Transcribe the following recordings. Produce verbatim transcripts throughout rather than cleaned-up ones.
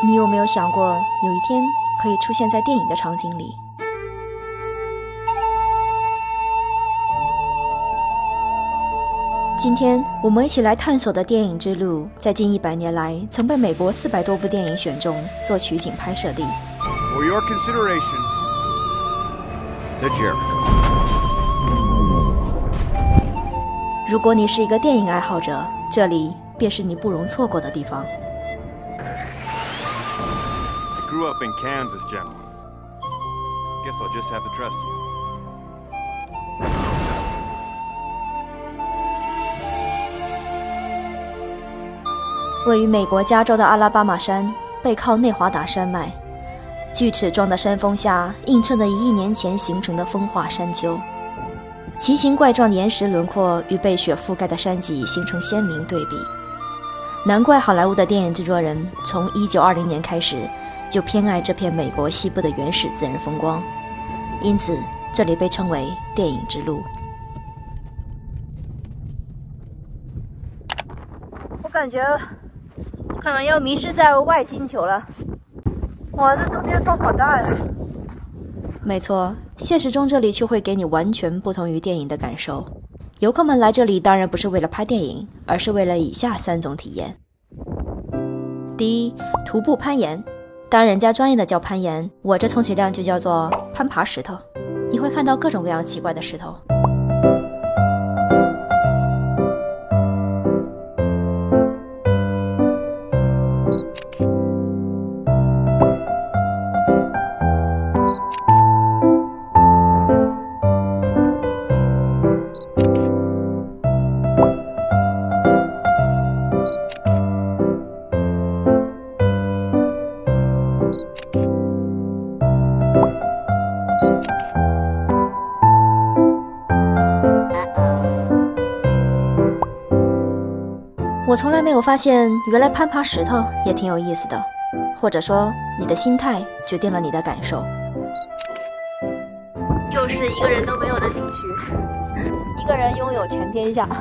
你有没有想过，有一天可以出现在电影的场景里？今天我们一起来探索的电影之路，在近一百年来曾被美国四百多部电影选中做取景拍摄地。 For your consideration, The Jericho. 如果你是一个电影爱好者，这里便是你不容错过的地方。 I grew up in Kansas, gentlemen. Guess I'll just have to trust you. 位于美国加州的阿拉巴马山，背靠内华达山脉，锯齿状的山峰下映衬着一亿年前形成的风化山丘，奇形怪状的岩石轮廓与被雪覆盖的山脊形成鲜明对比。难怪好莱坞的电影制作人从一九二零年开始就偏爱这片美国西部的原始自然风光，因此这里被称为电影之路。我感觉可能要迷失在外星球了。哇，这冬天风好大呀！没错，现实中这里却会给你完全不同于电影的感受。游客们来这里当然不是为了拍电影，而是为了以下三种体验。第一，徒步攀岩。当然人家专业的叫攀岩，我这充其量就叫做攀爬石头。你会看到各种各样奇怪的石头。我从来没有发现，原来攀爬石头也挺有意思的，或者说，你的心态决定了你的感受。又是一个人都没有的景区，一个人拥有全天下。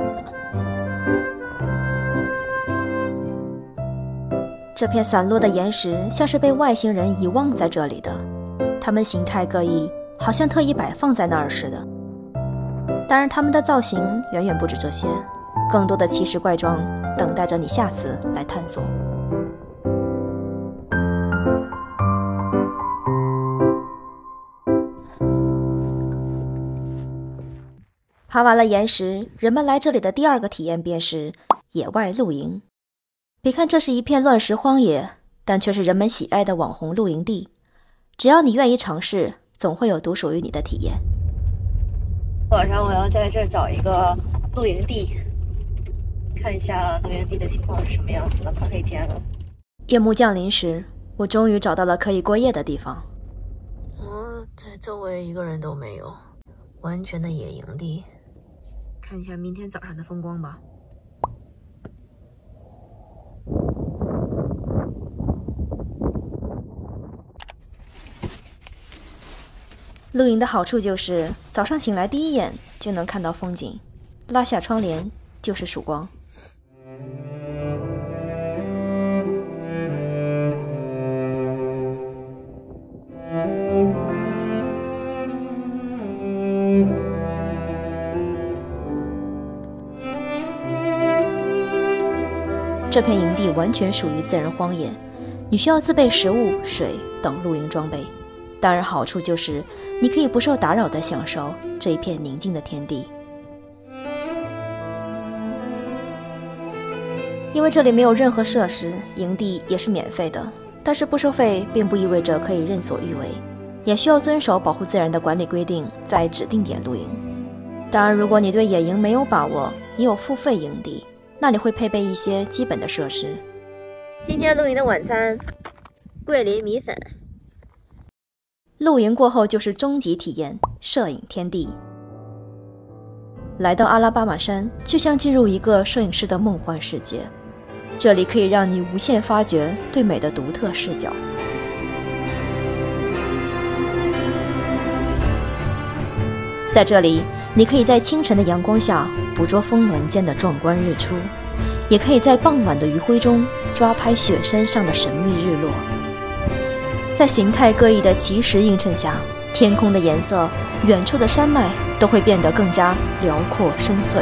这片散落的岩石像是被外星人遗忘在这里的，它们形态各异，好像特意摆放在那儿似的。当然，它们的造型远远不止这些。更多的奇石怪状等待着你下次来探索。爬完了岩石，人们来这里的第二个体验便是野外露营。别看这是一片乱石荒野，但却是人们喜爱的网红露营地。只要你愿意尝试，总会有独属于你的体验。晚上我要在这儿找一个露营地，看一下露营地的情况是什么样子的，快黑天了。夜幕降临时，我终于找到了可以过夜的地方。 哦，在周围一个人都没有，完全的野营地。看一下明天早上的风光吧。 露营的好处就是早上醒来第一眼就能看到风景，拉下窗帘就是曙光。这片营地完全属于自然荒野，你需要自备食物、水等露营装备。当然好处就是你可以不受打扰地享受这一片宁静的天地。因为这里没有任何设施，营地也是免费的，但是不收费并不意味着可以任所欲为，也需要遵守保护自然的管理规定，在指定点露营。当然如果你对野营没有把握，也有付费营地，那里会配备一些基本的设施。今天露营的晚餐，桂林米粉。露营过后就是终极体验，摄影天地。来到阿拉巴马山，就像进入一个摄影师的梦幻世界，这里可以让你无限发掘对美的独特视角。在这里，你可以在清晨的阳光下捕捉峰峦间的壮观日出， 也可以在傍晚的余晖中抓拍雪山上的神秘日落。在形态各异的奇石映衬下，天空的颜色，远处的山脉都会变得更加辽阔深邃。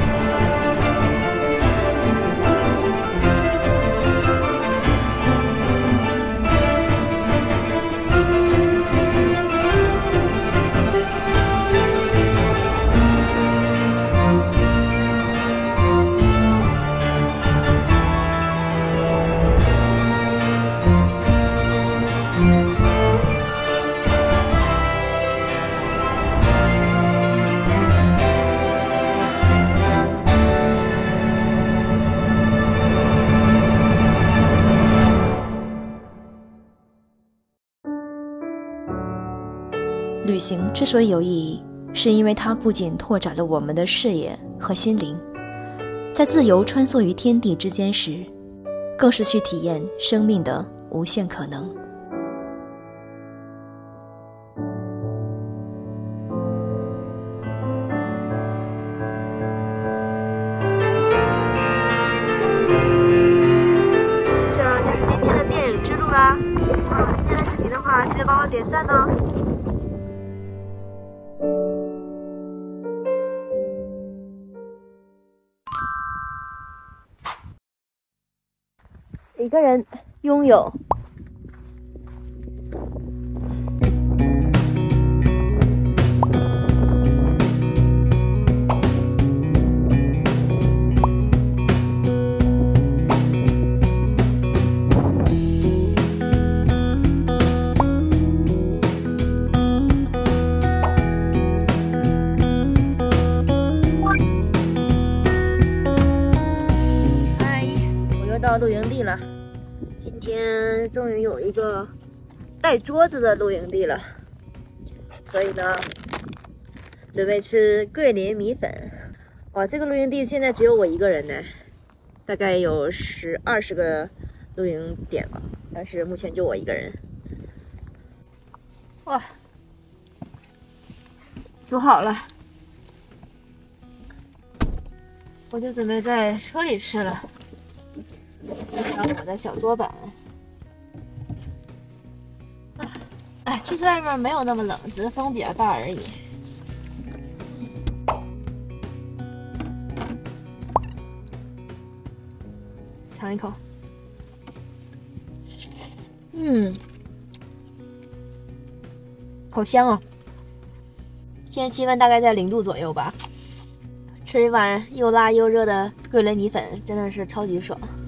旅行之所以有意义，是因为它不仅拓展了我们的视野和心灵，在自由穿梭于天地之间时，更是去体验生命的无限可能。 这就是今天的电影之路啦！喜欢我今天的视频的话，记得帮我点赞哦。一个人拥有到露营地了，今天终于有一个带桌子的露营地了，所以呢，准备吃桂林米粉。哇，这个露营地现在只有我一个人呢，大概有十二十个露营点吧，但是目前就我一个人。哇，煮好了，我就准备在车里吃了。上我的小桌板，哎，其实外面没有那么冷，只是风比较大而已。尝一口，嗯，好香啊！现在气温大概在零度左右吧，吃一碗又辣又热的桂林米粉，真的是超级爽。